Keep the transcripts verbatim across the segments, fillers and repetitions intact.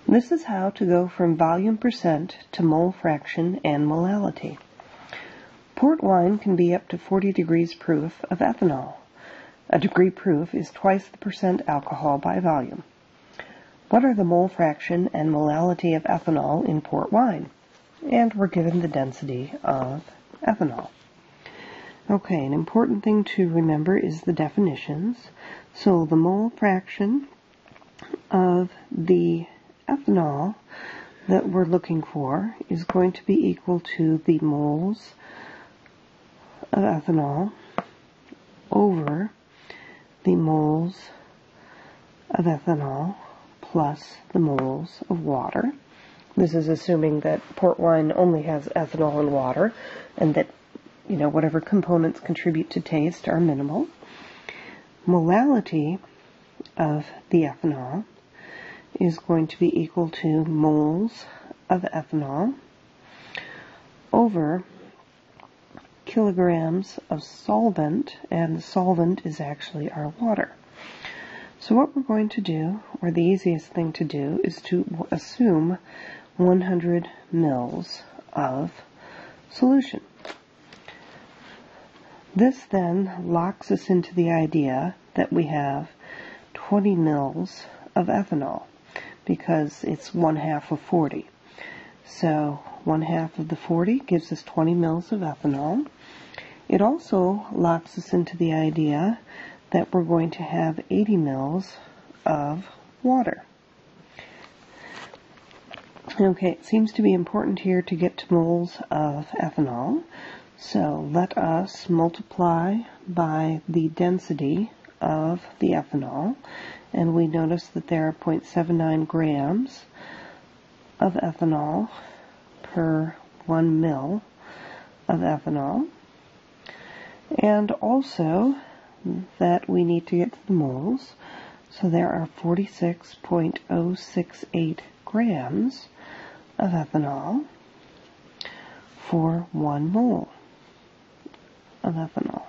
This is how to go from volume percent to mole fraction and molality. Port wine can be up to forty degrees proof of ethanol. A degree proof is twice the percent alcohol by volume. What are the mole fraction and molality of ethanol in port wine? And we're given the density of ethanol. Okay, an important thing to remember is the definitions. So the mole fraction of the ethanol that we're looking for is going to be equal to the moles of ethanol over the moles of ethanol plus the moles of water. This is assuming that port wine only has ethanol and water, and that, you know, whatever components contribute to taste are minimal. Molality of the ethanol is going to be equal to moles of ethanol over kilograms of solvent, and the solvent is actually our water. So what we're going to do, or the easiest thing to do, is to assume one hundred mils of solution. This then locks us into the idea that we have twenty mils of ethanol, because it's one half of forty. So one half of the forty gives us twenty mils of ethanol. It also locks us into the idea that we're going to have eighty mils of water. Okay, it seems to be important here to get to moles of ethanol. So let us multiply by the density of the ethanol, and we notice that there are zero point seven nine grams of ethanol per one mil of ethanol, and also that we need to get to the moles, so there are forty-six point zero six eight grams of ethanol for one mole of ethanol.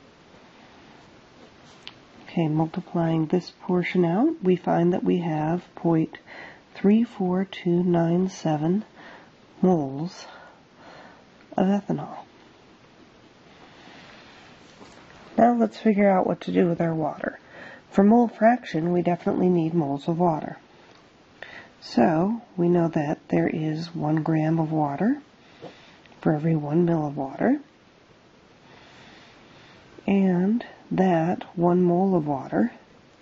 Okay, multiplying this portion out, we find that we have zero point three four two nine seven moles of ethanol. Now let's figure out what to do with our water. For mole fraction, we definitely need moles of water. So we know that there is one gram of water for every one mil of water, and that one mole of water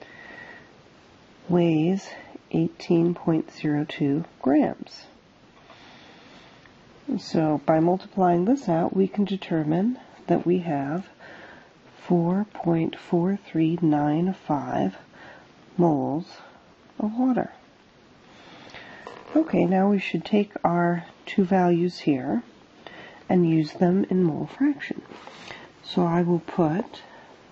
weighs eighteen point zero two grams. So by multiplying this out, we can determine that we have four point four three nine five moles of water. Okay, now we should take our two values here and use them in mole fraction. So I will put zero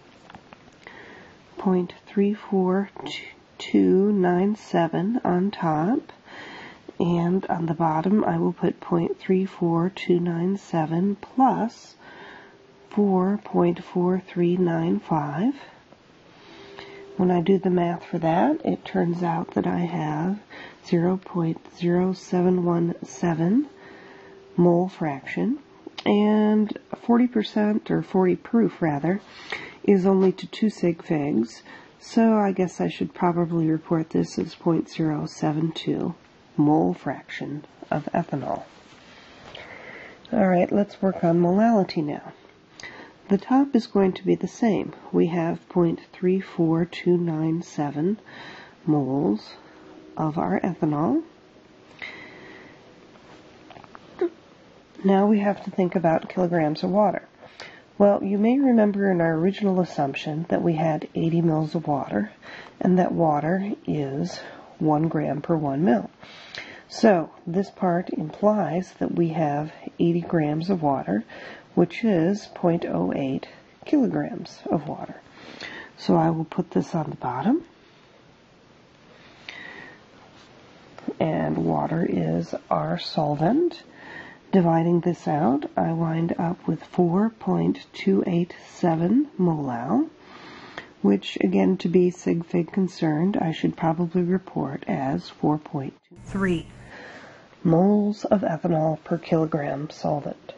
point three four two nine seven on top, and on the bottom I will put zero point three four two nine seven plus four point four three nine five. When I do the math for that, it turns out that I have zero point zero seven one seven mole fraction, and forty percent, or forty proof rather, is only to two sig figs, so I guess I should probably report this as zero point zero seven two mole fraction of ethanol. Alright, let's work on molality now. The top is going to be the same. We have zero point three four two nine seven moles of our ethanol. Now we have to think about kilograms of water. Well, you may remember in our original assumption that we had eighty mils of water, and that water is one gram per one mil. So this part implies that we have eighty grams of water, which is zero point zero eight kilograms of water. So I will put this on the bottom, and water is our solvent. Dividing this out, I wind up with four point two eight seven molal, which, again, to be sig fig concerned, I should probably report as four point two. Three moles of ethanol per kilogram solvent.